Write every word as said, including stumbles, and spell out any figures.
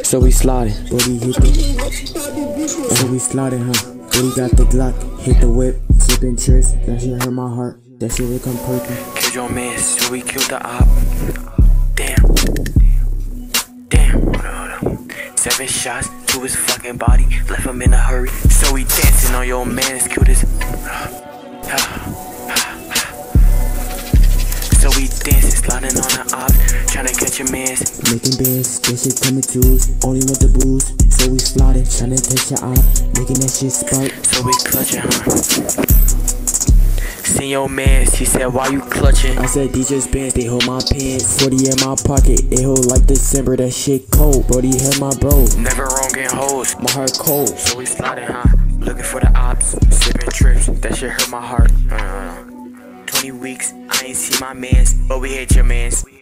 So we sliding, Brody hit the. So we sliding, huh? Brody got the Glock, hit the whip, flipping tricks. That shit hurt my heart. That shit become purple. Killed your man, so we killed the op. Damn. Damn. Hold on, hold on. Seven shots to his fucking body, left him in a hurry. So we dancing on your man, as cute as. So we dancing, sliding on the ops, tryna catch your mans. Making bands, that shit coming through. Only want the booze, so we sliding, tryna touch your op, making that shit spark. So we clutching, huh? Seen your mans, he said, why you clutching? I said, D J's bands, they hold my pants. forty in my pocket, it hold like December, that shit cold. Brody had my bro. Never wrong in hoes, my heart cold. So we sliding, huh? Looking for the ops, sipping trips, that shit hurt my heart. Uh, twenty weeks, I ain't see my mans, but we hate your mans.